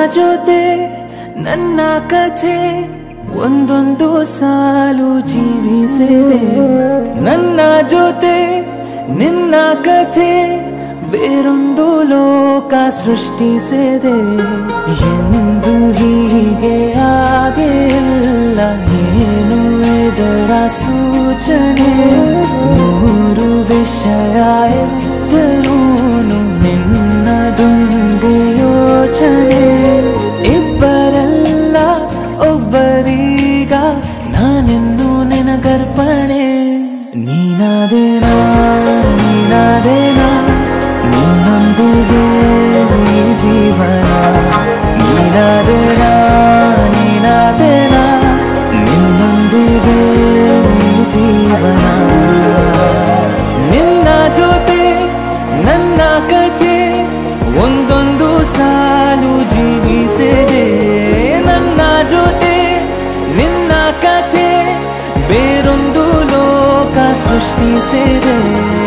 ಜೊತೆ ನನ್ನ ಕಥೆ ಒಂದೊಂದು ಸಾಲು ಜೀವಿಸಿದೆ. ನನ್ನ ಜೊತೆ ನಿನ್ನ ಕಥೆ ಬೇರೊಂದು ಲೋಕ ಸೃಷ್ಟಿಸಿದೆ. ಎಂದು ಹೀಗೆ ಆಗಿಲ್ಲ, ಏನು ಇದರ ಸೂಚನೆ? ನೂರು ವಿಷಯ ಎತ್ತರೂನು ನಿನ್ನದೊಂದೇ ಯೋಚನೆ. ಇಬ್ಬರಲ್ಲ ಒಬ್ಬರೀಗ ನಾನಿನ್ನು ನಿನಗರ್ಪಣೆ. ನೀನಾದೇನಾ ನೀನಾದೇನಾ ನಿನ್ನೊಂದಿಗೆ ಈ ಜೀವನ. ನೀನಾದೇನಾ ನೀನಾದೇನಾ ನಿನ್ನೊಂದಿಗೆ ಈ ಜೀವನ. ನಿನ್ನ ಜೊತೆ ನನ್ನ ಕಥೆ ಒಂದೊಂದು ಸಾಲು ಜೀವಿಸಿದೆ. ನನ್ನ ಜೊತೆ ನಿನ್ನ ಕಥೆ ಬೇರೊಂದು ಲೋಕ ಸೃಷ್ಟಿಸಿದೆ.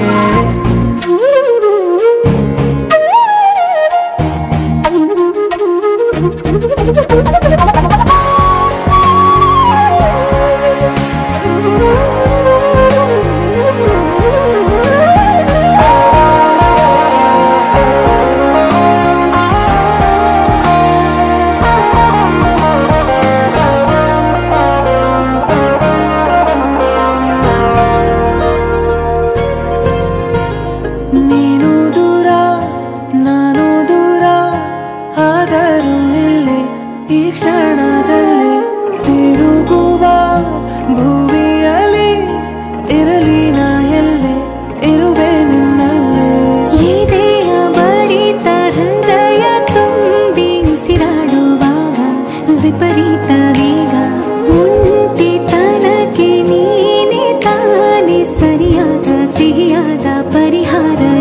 ನೀನು ದೂರ ನಾನು ದೂರ ಆದರೂ ಇಲ್ಲಿ ಈ ಕ್ಷಣದಲ್ಲಿ ತಿರುಗುವ ಭುವಿಯಲ್ಲಿ ಇರಲಿ ನಾ ಎಲ್ಲೆ ಇರುವೆ ನಿನ್ನಲ್ಲೇ. ಎದೆಯ ಬಡಿತ ಹೃದಯ ತುಂಬಿ ಉಸಿರಾಡುವಾಗ ವಿಪರೀತ ವೇಗ. ಒಂಟಿತನಕ್ಕೆ ನೀನೆ ತಾನೆ ಸರಿಯಾದ ಸಿಹಿಯಾದ ಪರಿಹಾರ.